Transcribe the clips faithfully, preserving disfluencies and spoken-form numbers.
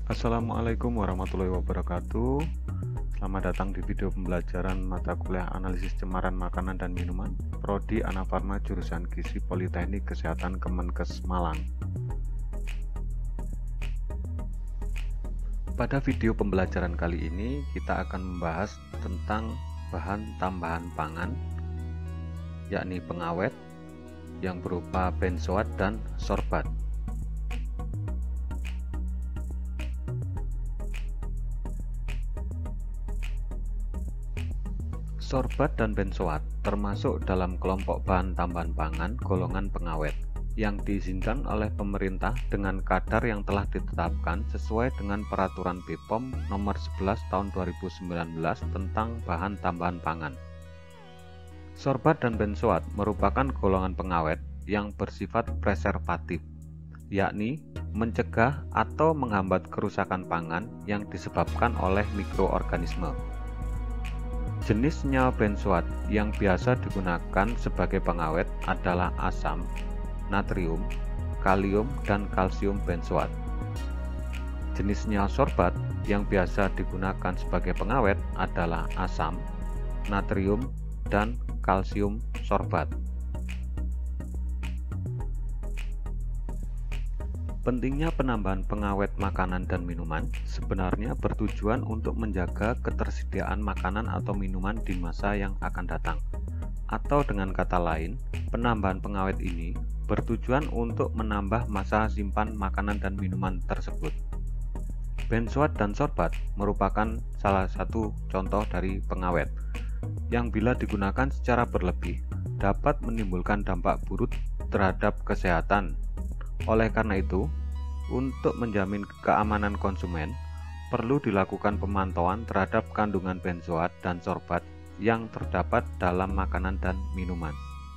Assalamualaikum warahmatullahi wabarakatuh. Selamat datang di video pembelajaran mata kuliah analisis cemaran makanan dan minuman Prodi Anafarma jurusan Gizi Politeknik Kesehatan Kemenkes Malang. Pada video pembelajaran kali ini kita akan membahas tentang bahan tambahan pangan, yakni pengawet yang berupa benzoat dan sorbat. Sorbat dan benzoat termasuk dalam kelompok bahan tambahan pangan golongan pengawet yang diizinkan oleh pemerintah dengan kadar yang telah ditetapkan sesuai dengan Peraturan B P O M nomor sebelas tahun dua ribu sembilan belas tentang bahan tambahan pangan. Sorbat dan benzoat merupakan golongan pengawet yang bersifat preservatif, yakni mencegah atau menghambat kerusakan pangan yang disebabkan oleh mikroorganisme. Jenis senyawa benzoat yang biasa digunakan sebagai pengawet adalah asam, natrium, kalium, dan kalsium benzoat. Jenis senyawa sorbat yang biasa digunakan sebagai pengawet adalah asam, natrium, dan kalsium sorbat. Pentingnya penambahan pengawet makanan dan minuman sebenarnya bertujuan untuk menjaga ketersediaan makanan atau minuman di masa yang akan datang. Atau dengan kata lain, penambahan pengawet ini bertujuan untuk menambah masa simpan makanan dan minuman tersebut. Benzoat dan sorbat merupakan salah satu contoh dari pengawet yang bila digunakan secara berlebih dapat menimbulkan dampak buruk terhadap kesehatan. Oleh karena itu, untuk menjamin keamanan konsumen, perlu dilakukan pemantauan terhadap kandungan benzoat dan sorbat yang terdapat dalam makanan dan minuman.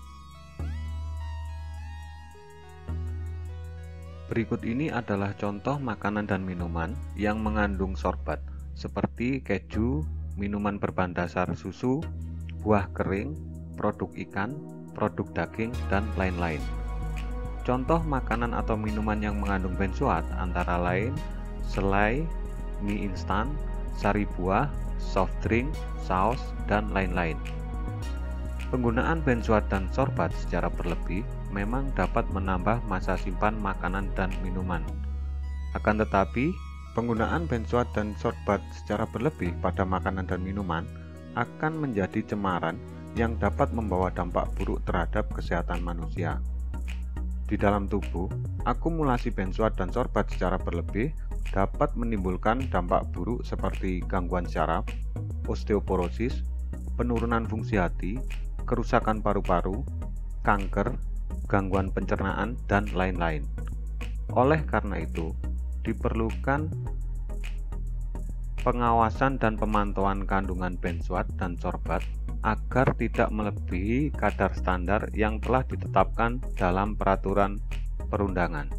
Berikut ini adalah contoh makanan dan minuman yang mengandung sorbat, seperti keju, minuman berbahan dasar susu, buah kering, produk ikan, produk daging, dan lain-lain. Contoh makanan atau minuman yang mengandung benzoat antara lain selai, mie instan, sari buah, soft drink, saus, dan lain-lain. Penggunaan benzoat dan sorbat secara berlebih memang dapat menambah masa simpan makanan dan minuman. Akan tetapi, penggunaan benzoat dan sorbat secara berlebih pada makanan dan minuman akan menjadi cemaran yang dapat membawa dampak buruk terhadap kesehatan manusia. Di dalam tubuh, akumulasi benzoat dan sorbat secara berlebih dapat menimbulkan dampak buruk seperti gangguan syaraf, osteoporosis, penurunan fungsi hati, kerusakan paru-paru, kanker, gangguan pencernaan, dan lain-lain. Oleh karena itu, diperlukan pengawasan dan pemantauan kandungan benzoat dan sorbat agar tidak melebihi kadar standar yang telah ditetapkan dalam peraturan perundangan.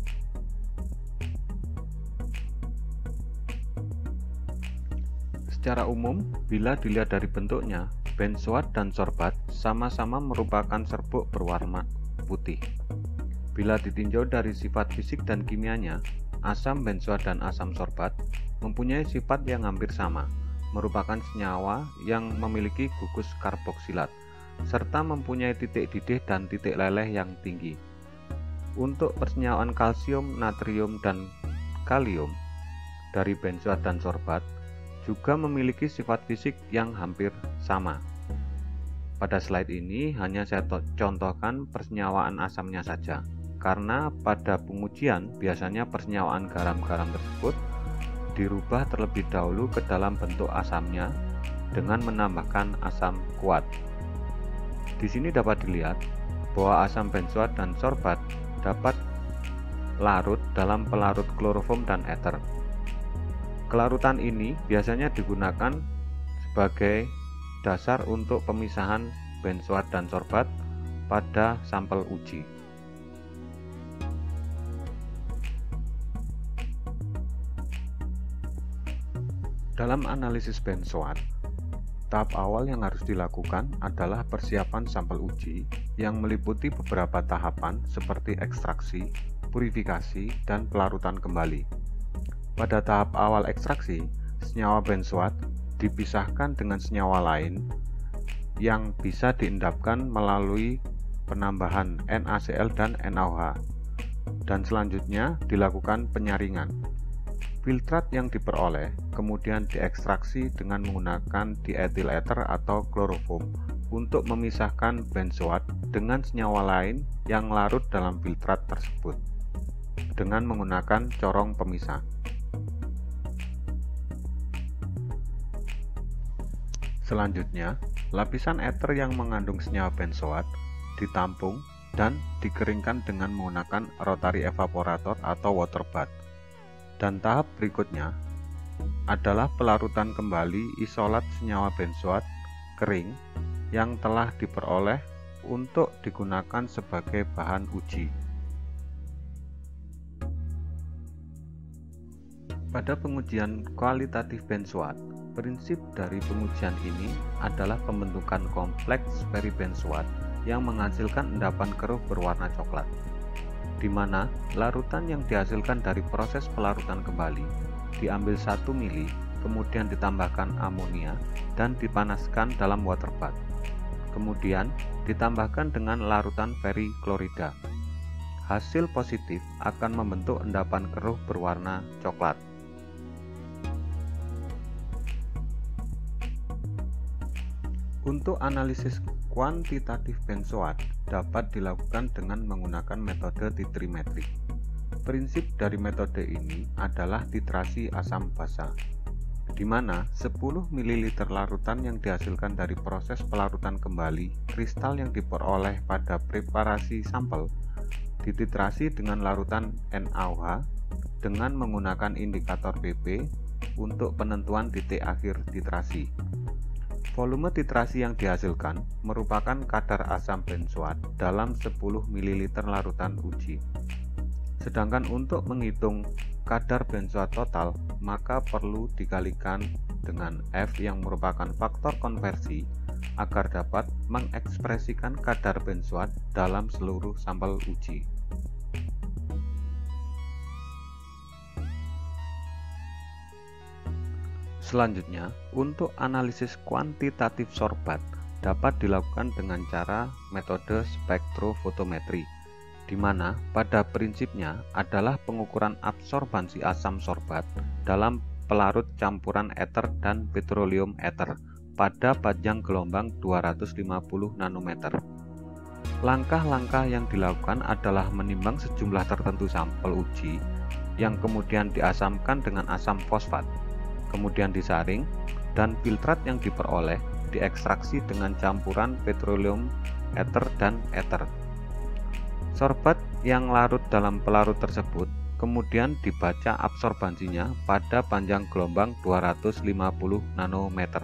Secara umum, bila dilihat dari bentuknya, benzoat dan sorbat sama-sama merupakan serbuk berwarna putih. Bila ditinjau dari sifat fisik dan kimianya, asam benzoat dan asam sorbat mempunyai sifat yang hampir sama, merupakan senyawa yang memiliki gugus karboksilat, serta mempunyai titik didih dan titik leleh yang tinggi. Untuk persenyawaan kalsium, natrium, dan kalium dari benzoat dan sorbat juga memiliki sifat fisik yang hampir sama. Pada slide ini hanya saya contohkan persenyawaan asamnya saja, karena pada pengujian biasanya persenyawaan garam-garam tersebut dirubah terlebih dahulu ke dalam bentuk asamnya dengan menambahkan asam kuat. Di sini dapat dilihat bahwa asam benzoat dan sorbat dapat larut dalam pelarut kloroform dan ether. Kelarutan ini biasanya digunakan sebagai dasar untuk pemisahan benzoat dan sorbat pada sampel uji. Dalam analisis benzoat, tahap awal yang harus dilakukan adalah persiapan sampel uji yang meliputi beberapa tahapan seperti ekstraksi, purifikasi, dan pelarutan kembali. Pada tahap awal ekstraksi, senyawa benzoat dipisahkan dengan senyawa lain yang bisa diendapkan melalui penambahan NaCl dan NaOH, dan selanjutnya dilakukan penyaringan. Filtrat yang diperoleh kemudian diekstraksi dengan menggunakan diethyl ether atau kloroform untuk memisahkan benzoat dengan senyawa lain yang larut dalam filtrat tersebut dengan menggunakan corong pemisah. Selanjutnya, lapisan ether yang mengandung senyawa benzoat ditampung dan dikeringkan dengan menggunakan rotary evaporator atau water bath. Dan tahap berikutnya adalah pelarutan kembali isolat senyawa benzoat kering yang telah diperoleh untuk digunakan sebagai bahan uji. Pada pengujian kualitatif benzoat, prinsip dari pengujian ini adalah pembentukan kompleks peribenzoat yang menghasilkan endapan keruh berwarna coklat, di mana larutan yang dihasilkan dari proses pelarutan kembali diambil satu mili, kemudian ditambahkan amonia dan dipanaskan dalam water bath. Kemudian ditambahkan dengan larutan periklorida. Hasil positif akan membentuk endapan keruh berwarna coklat. Untuk analisis kuantitatif benzoat dapat dilakukan dengan menggunakan metode titrimetrik. Prinsip dari metode ini adalah titrasi asam basa, di mana sepuluh mililiter larutan yang dihasilkan dari proses pelarutan kembali kristal yang diperoleh pada preparasi sampel dititrasi dengan larutan NaOH dengan menggunakan indikator P P untuk penentuan titik akhir titrasi. Volume titrasi yang dihasilkan merupakan kadar asam benzoat dalam sepuluh mililiter larutan uji. Sedangkan untuk menghitung kadar benzoat total, maka perlu dikalikan dengan F yang merupakan faktor konversi agar dapat mengekspresikan kadar benzoat dalam seluruh sampel uji. Selanjutnya, untuk analisis kuantitatif sorbat dapat dilakukan dengan cara metode spektrofotometri, di mana pada prinsipnya adalah pengukuran absorbansi asam sorbat dalam pelarut campuran ether dan petroleum ether pada panjang gelombang dua ratus lima puluh nanometer. Langkah-langkah yang dilakukan adalah menimbang sejumlah tertentu sampel uji yang kemudian diasamkan dengan asam fosfat, kemudian disaring, dan filtrat yang diperoleh diekstraksi dengan campuran petroleum ether dan ether. Sorbat yang larut dalam pelarut tersebut kemudian dibaca absorbansinya pada panjang gelombang dua ratus lima puluh nanometer.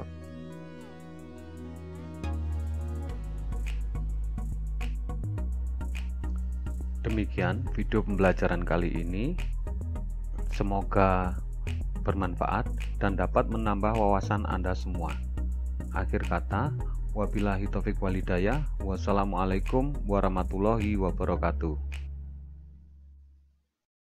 Demikian video pembelajaran kali ini. Semoga bermanfaat dan dapat menambah wawasan Anda semua. Akhir kata, wabillahi taufiq walhidayah. Wassalamualaikum warahmatullahi wabarakatuh.